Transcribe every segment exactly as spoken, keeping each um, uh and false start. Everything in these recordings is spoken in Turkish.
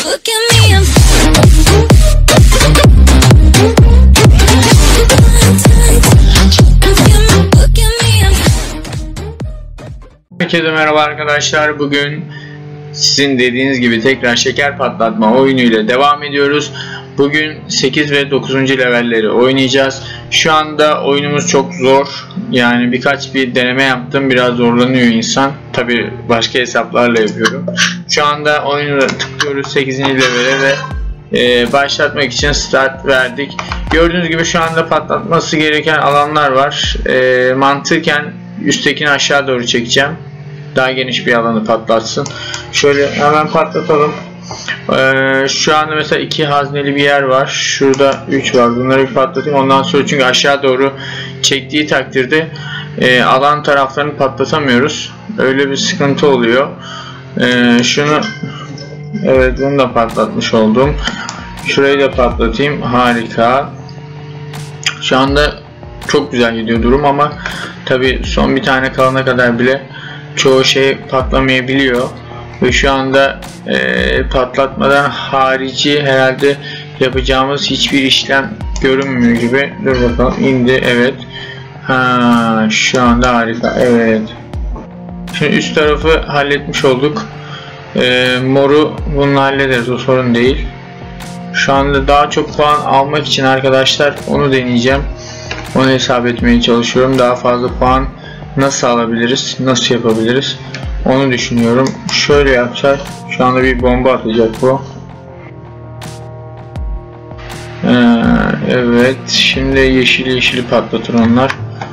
Herkese merhaba arkadaşlar. Bugün sizin dediğiniz gibi tekrar şeker patlatma oyunuyla devam ediyoruz. Bugün sekiz ve dokuzuncu levelleri oynayacağız. Şu anda oyunumuz çok zor. Yani birkaç bir deneme yaptım. Biraz zorlanıyor insan. Tabi başka hesaplarla yapıyorum. Şu anda oyunu tıklıyoruz sekizinci levele ve e, başlatmak için start verdik. Gördüğünüz gibi şu anda patlatması gereken alanlar var. E, mantıken üsttekini aşağı doğru çekeceğim. Daha geniş bir alanı patlatsın. Şöyle hemen patlatalım. Ee, şu anda mesela iki hazneli bir yer var. Şurada üç var. Bunları bir patlatayım. Ondan sonra çünkü aşağı doğru çektiği takdirde e, alan taraflarını patlatamıyoruz. Öyle bir sıkıntı oluyor. Ee, şunu evet bunu da patlatmış oldum. Şurayı da patlatayım. Harika. Şu anda çok güzel gidiyor durum ama tabi son bir tane kalana kadar bile çoğu şey patlamayabiliyor ve şu anda e, patlatmadan harici herhalde yapacağımız hiçbir işlem görünmüyor gibi. Dur bakalım, indi, evet. Ha, şu anda harika, evet. Şimdi üst tarafı halletmiş olduk. E, moru bunu hallederiz, o sorun değil. Şu anda daha çok puan almak için arkadaşlar onu deneyeceğim. Onu hesap etmeye çalışıyorum. Daha fazla puan nasıl alabiliriz, nasıl yapabiliriz onu düşünüyorum. Şöyle yapacağız. Şu anda bir bomba atacak bu. Ee, evet, şimdi yeşil yeşili patlatır onlar.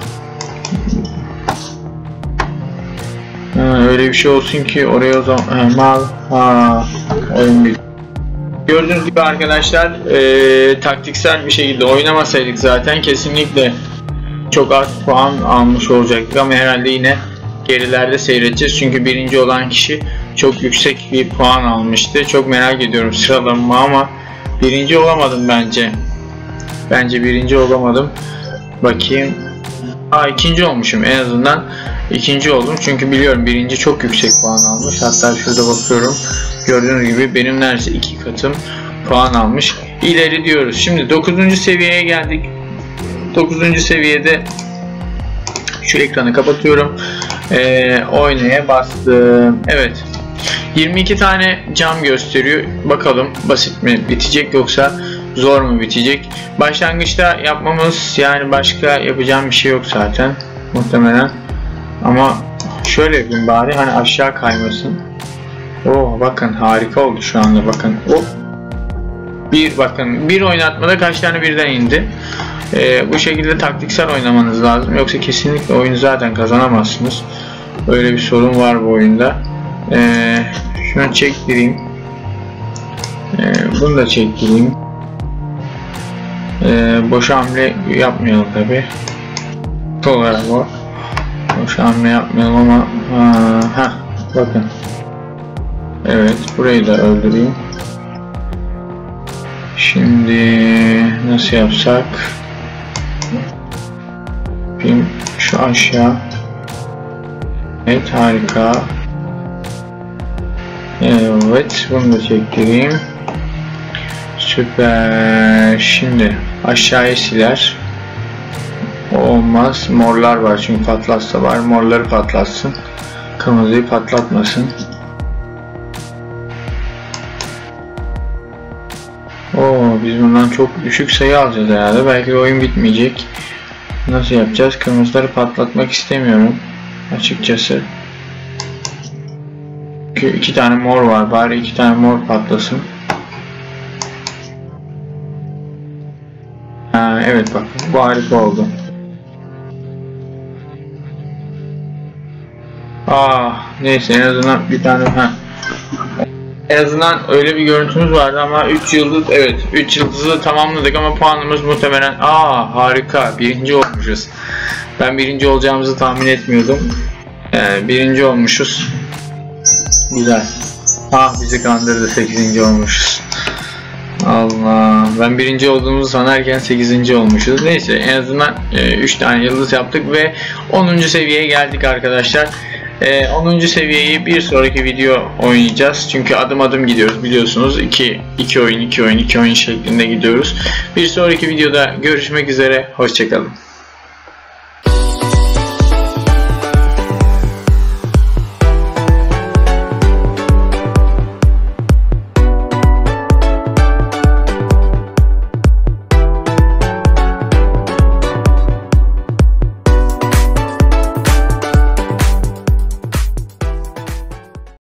Ee, öyle bir şey olsun ki oraya o zaman mal ha oyun bir. Gördüğünüz gibi arkadaşlar e, taktiksel bir şekilde oynamasaydık zaten kesinlikle çok az puan almış olacaktık ama herhalde yine gerilerde seyredeceğiz. Çünkü birinci olan kişi çok yüksek bir puan almıştı. Çok merak ediyorum sıralamamı ama birinci olamadım bence. Bence birinci olamadım. Bakayım. Aa, ikinci olmuşum en azından. İkinci oldum çünkü biliyorum birinci çok yüksek puan almış. Hatta şurada bakıyorum. Gördüğünüz gibi benim neredeyse iki katım puan almış. İleri diyoruz. Şimdi dokuzuncu seviyeye geldik. dokuzuncu seviyede şu ekranı kapatıyorum. Ee, oynaya bastım. Evet. yirmi iki tane cam gösteriyor. Bakalım basit mi bitecek yoksa zor mu bitecek? Başlangıçta yapmamız yani başka yapacağım bir şey yok zaten muhtemelen. Ama şöyle yapayım bari hani aşağı kaymasın. Oo, bakın harika oldu şu anda, bakın. Hop. Bir bakın bir oynatmada kaç tane birden indi. Ee, bu şekilde taktiksel oynamanız lazım. Yoksa kesinlikle oyunu zaten kazanamazsınız. Öyle bir sorun var bu oyunda. Ee, şunu çektireyim. Ee, bunu da çektireyim. Ee, boş hamle yapmayalım tabi. Olarak o. Boş hamle yapmayalım ama ha bakın. Evet, burayı da öldüreyim. Şimdi nasıl yapsak? Şu aşağı. Evet, harika. Evet, bunu da çektireyim. Süper. Şimdi aşağıya siler. Olmaz. Morlar var çünkü patlatsa var. Morları patlatsın. Kırmızıyı patlatmasın. Oo, biz bundan çok düşük sayı alacağız herhalde. Belki oyun bitmeyecek. Nasıl yapacağız? Kırmızıları patlatmak istemiyorum açıkçası. Çünkü iki tane mor var. Bari iki tane mor patlasın. Ha, evet bak. Bu harika oldu. Ah, neyse en azından bir tane ha. En azından öyle bir görüntümüz vardı ama üç yıldız, evet üç yıldızı tamamladık ama puanımız muhtemelen aa harika, birinci olmuşuz. Ben birinci olacağımızı tahmin etmiyordum. Ee, birinci olmuşuz. Güzel. Ah, bizi kandırdı, sekizinci olmuşuz. Allah, ben birinci olduğumuzu sanarken sekizinci olmuşuz. Neyse en azından üç tane yıldız yaptık ve onuncu seviyeye geldik arkadaşlar. Ee, onuncu seviyeyi bir sonraki video oynayacağız. Çünkü adım adım gidiyoruz biliyorsunuz. iki oyun iki oyun iki oyun şeklinde gidiyoruz. Bir sonraki videoda görüşmek üzere. Hoşçakalın.